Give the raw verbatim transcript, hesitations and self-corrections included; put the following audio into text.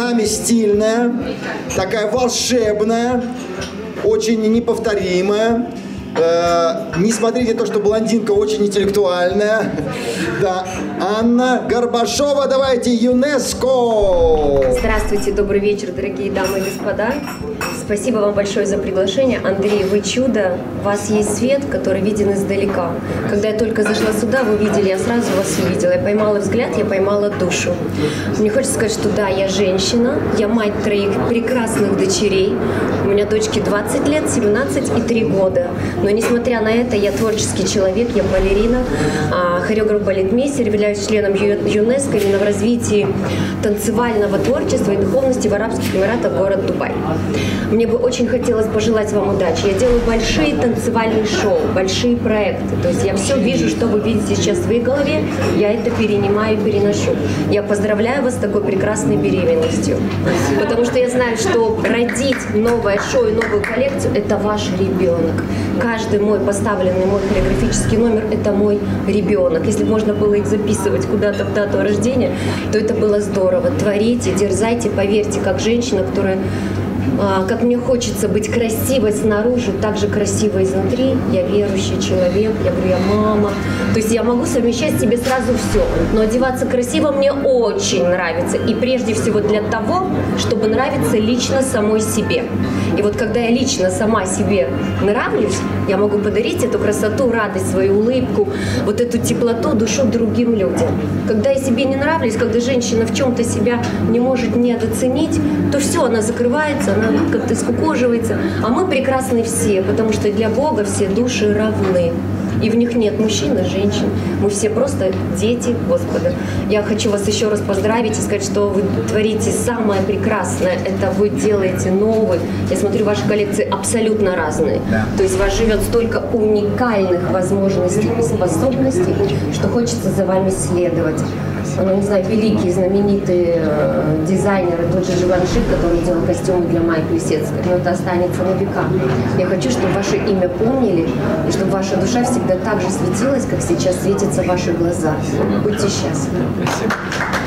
нами стильная, такая волшебная, очень неповторимая. Э, не смотрите то, что блондинка очень интеллектуальная. Да, Анна Горбашова, давайте, ЮНЕСКО. Здравствуйте, добрый вечер, дорогие дамы и господа. Спасибо вам большое за приглашение. Андрей, вы чудо. У вас есть свет, который виден издалека. Когда я только зашла сюда, вы видели, я сразу вас увидела. Я поймала взгляд, я поймала душу. Мне хочется сказать, что да, я женщина, я мать троих прекрасных дочерей. У меня дочке двадцать лет, семнадцать и три года. Но несмотря на это, я творческий человек, я балерина, хореограф-балетмейстер, являюсь членом ЮНЕСКО именно в развитии танцевального творчества и духовности в Арабских Эмиратах, город Дубай. Мне бы очень хотелось пожелать вам удачи. Я делаю большие танцевальные шоу, большие проекты. То есть я все вижу, что вы видите сейчас в своей голове, я это перенимаю и переношу. Я поздравляю вас с такой прекрасной беременностью. Потому что я знаю, что родить новое шоу и новую коллекцию – это ваш ребенок. Каждый мой поставленный, мой хореографический номер – это мой ребенок. Если можно было их записывать куда-то в дату рождения, то это было здорово. Творите, дерзайте, поверьте, как женщина, которая… Как мне хочется быть красивой снаружи, так же красивой изнутри. Я верующий человек, я говорю, я мама. То есть я могу совмещать в себе сразу все. Но одеваться красиво мне очень нравится. И прежде всего для того, чтобы нравиться лично самой себе. И вот когда я лично сама себе нравлюсь, я могу подарить эту красоту, радость, свою улыбку, вот эту теплоту, душу другим людям. Когда я себе не нравлюсь, когда женщина в чем-то себя не может недооценить, то все, она закрывается, она как-то скукоживается. А мы прекрасны все, потому что для Бога все души равны. И в них нет мужчин и женщин. Мы все просто дети Господа. Я хочу вас еще раз поздравить и сказать, что вы творите самое прекрасное. Это вы делаете новый. Я смотрю, ваши коллекции абсолютно разные. Да. То есть вас живет столько уникальных возможностей и способностей, что хочется за вами следовать. Ну, не знаю, великие, знаменитые э, дизайнеры, тот же Живанши, который делал костюмы для Майи Плисецкой, но это останется на века. Я хочу, чтобы ваше имя помнили, и чтобы ваша душа всегда так же светилась, как сейчас светятся ваши глаза. Будьте счастливы.